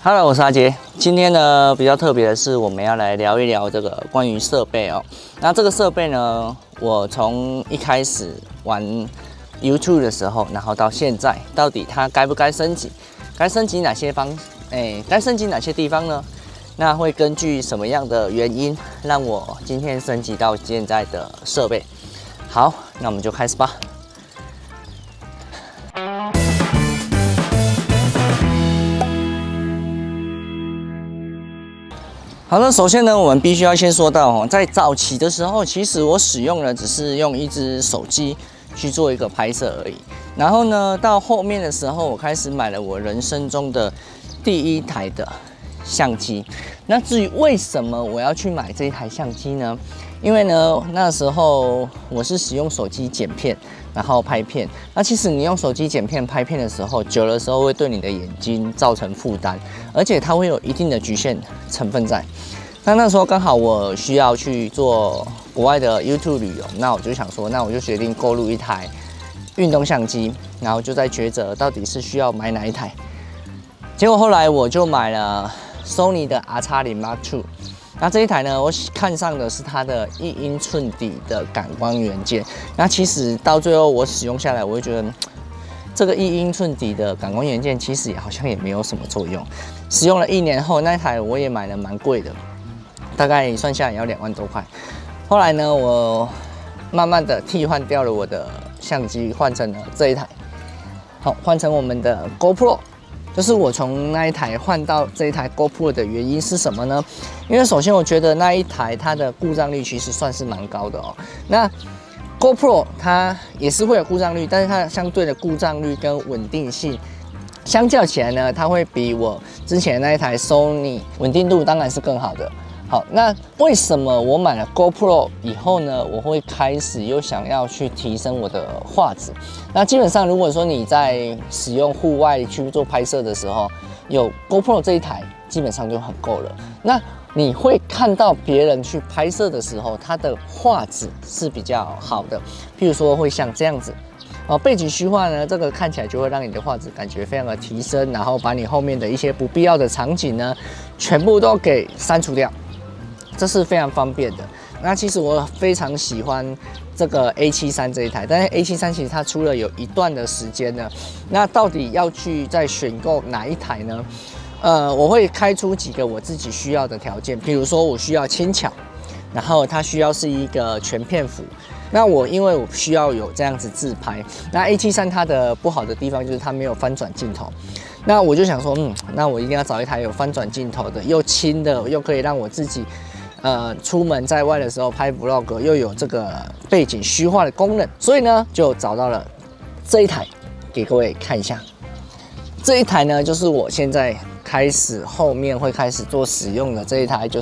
Hello， 我是阿杰。今天呢比较特别的是，我们要来聊一聊这个关于设备哦。那这个设备呢，我从一开始玩 YouTube 的时候，然后到现在，到底它该不该升级？该升级哪些该升级哪些地方呢？那会根据什么样的原因，让我今天升级到现在的设备？好，那我们就开始吧。好的，首先呢，我们必须要先说到哦，在早期的时候，其实我使用的只是用一只手机去做一个拍摄而已。然后呢，到后面的时候，我开始买了我人生中的第一台的相机。那至于为什么我要去买这一台相机呢？因为呢，那时候我是使用手机剪片，然后拍片。那其实你用手机剪片、拍片的时候，久的时候会对你的眼睛造成负担，而且它会有一定的局限成分在。那时候刚好我需要去做国外的 YouTube 旅游，那我就想说，那我就决定购入一台运动相机，然后就在抉择到底是需要买哪一台。结果后来我就买了 Sony 的 R-X0 Mark II。那这一台呢，我看上的是它的1英寸底的感光元件。那其实到最后我使用下来，我会觉得这个1英寸底的感光元件其实好像也没有什么作用。使用了1年后，那一台我也买了蛮贵的，大概算下来也要2万多块。后来呢，我慢慢的替换掉了我的相机，换成了这一台。好，换成我们的 GoPro。就是我从那一台换到这一台 GoPro 的原因是什么呢？因为首先我觉得那一台它的故障率其实算是蛮高的哦。那 GoPro 它也是会有故障率，但是它相对的故障率跟稳定性相较起来呢，它会比我之前那一台 Sony 稳定度当然是更好的。好，那为什么我买了 GoPro 以后呢，我会开始又想要去提升我的画质？那基本上，如果说你在使用户外去做拍摄的时候，有 GoPro 这一台，基本上就很够了。那你会看到别人去拍摄的时候，它的画质是比较好的，譬如说会像这样子。背景虚化呢，这个看起来就会让你的画质感觉非常的提升，然后把你后面的一些不必要的场景呢，全部都给删除掉。这是非常方便的。那其实我非常喜欢这个 A73这一台，但是 A73其实它出了有一段的时间了。那到底要去再选购哪一台呢？我会开出几个我自己需要的条件，比如说我需要轻巧，然后它需要是一个全片幅。那因为我需要有这样子自拍，那 A73它的不好的地方就是它没有翻转镜头。那我就想说，那我一定要找一台有翻转镜头的，又轻的，又可以让我自己出门在外的时候拍 vlog 又有这个背景虚化的功能，所以呢就找到了这一台，给各位看一下。这一台呢就是我现在后面会开始做使用的这一台，就是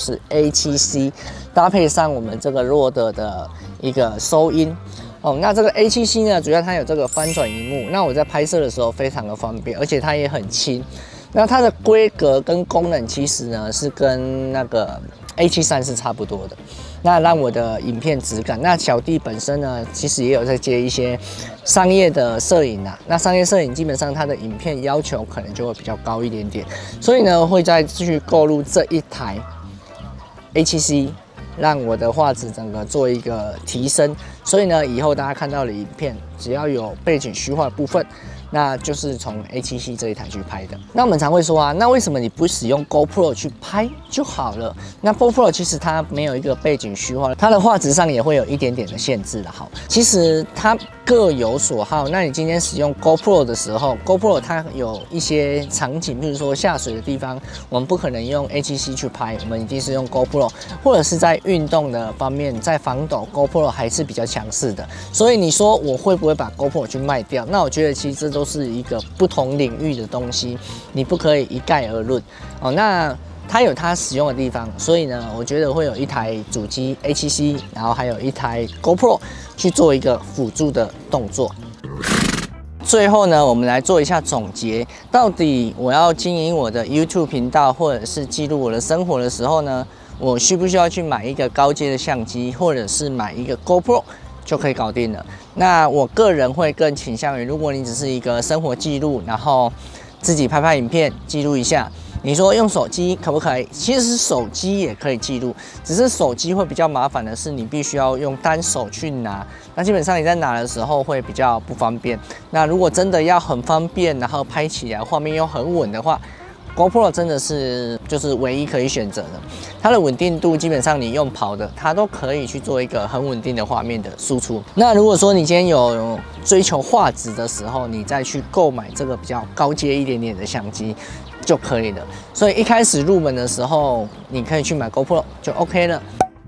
A7C 搭配上我们这个 Rode 的一个收音。那这个 A7C 呢，主要它有这个翻转萤幕，那我在拍摄的时候非常的方便，而且它也很轻。那它的规格跟功能其实呢是跟那个 A73是差不多的，那让我的影片质感。那小弟本身呢，其实也有在接一些商业的摄影啊。那商业摄影基本上它的影片要求可能就会比较高一点点，所以呢会再继续购入这一台 A7C， 让我的画质整个做一个提升。所以呢，以后大家看到的影片只要有背景虚化的部分，那就是从 A7C 这一台去拍的。那我们常会说啊，那为什么你不使用 GoPro 去拍就好了？那 GoPro 其实它没有一个背景虚化，它的画质上也会有一点点的限制的。好，其实它各有所好。那你今天使用 GoPro 的时候 ，GoPro 它有一些场景，比如说下水的地方，我们不可能用 A7C 去拍，我们一定是用 GoPro， 或者是在运动的方面，在防抖 GoPro 还是比较强势的。所以你说我会不会把 GoPro 去卖掉？那我觉得其实这都是一个不同领域的东西，你不可以一概而论哦。那它有它使用的地方，所以呢，我觉得会有一台主机 A7C， 然后还有一台 GoPro 去做一个辅助的动作。最后呢，我们来做一下总结，到底我要经营我的 YouTube 频道，或者是记录我的生活的时候呢，我需不需要去买一个高阶的相机，或者是买一个 GoPro？就可以搞定了。那我个人会更倾向于，如果你只是一个生活记录，然后自己拍拍影片记录一下， 你说用手机可不可以？其实手机也可以记录，只是手机会比较麻烦的是，你必须要用单手去拿，那基本上你在拿的时候会比较不方便。那如果真的要很方便，然后拍起来画面又很稳的话， GoPro 真的是就是唯一可以选择的，它的稳定度基本上你用跑的，它都可以去做一个很稳定的画面的输出。那如果说你今天有追求画质的时候，你再去购买这个比较高阶一点点的相机就可以了。所以一开始入门的时候，你可以去买 GoPro 就 OK 了。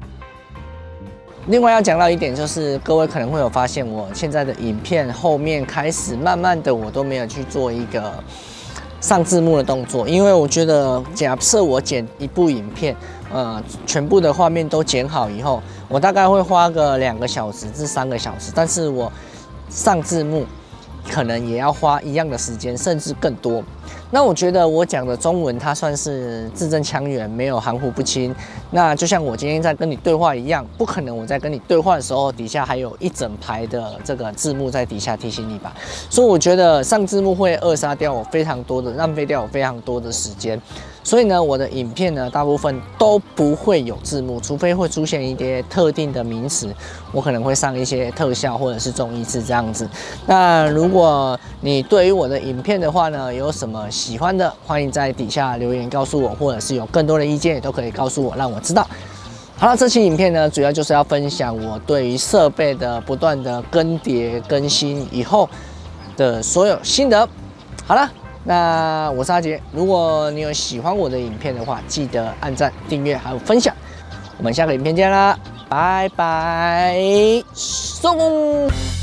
另外要讲到一点，就是各位可能会有发现，我现在的影片后面开始慢慢的，我都没有去做一个 上字幕的动作，因为我觉得，假设我剪一部影片，全部的画面都剪好以后，我大概会花个2个小时至3个小时，但是我上字幕可能也要花一样的时间，甚至更多。那我觉得我讲的中文，它算是字正腔圆，没有含糊不清。那就像我今天在跟你对话一样，不可能我在跟你对话的时候，底下还有一整排的这个字幕在底下提醒你吧。所以我觉得上字幕会扼杀掉我非常多的，浪费掉我非常多的时间。所以呢，我的影片呢，大部分都不会有字幕，除非会出现一些特定的名词，我可能会上一些特效或者是中译字这样子。那如果你对于我的影片的话呢，有什么喜欢的，欢迎在底下留言告诉我，或者是有更多的意见也都可以告诉我，让我知道。好了，这期影片呢，主要就是要分享我对于设备的不断的更迭更新以后的所有心得。好了。 那我是阿杰，如果你有喜欢我的影片的话，记得按赞、订阅还有分享。我们下个影片见啦，拜拜，收工。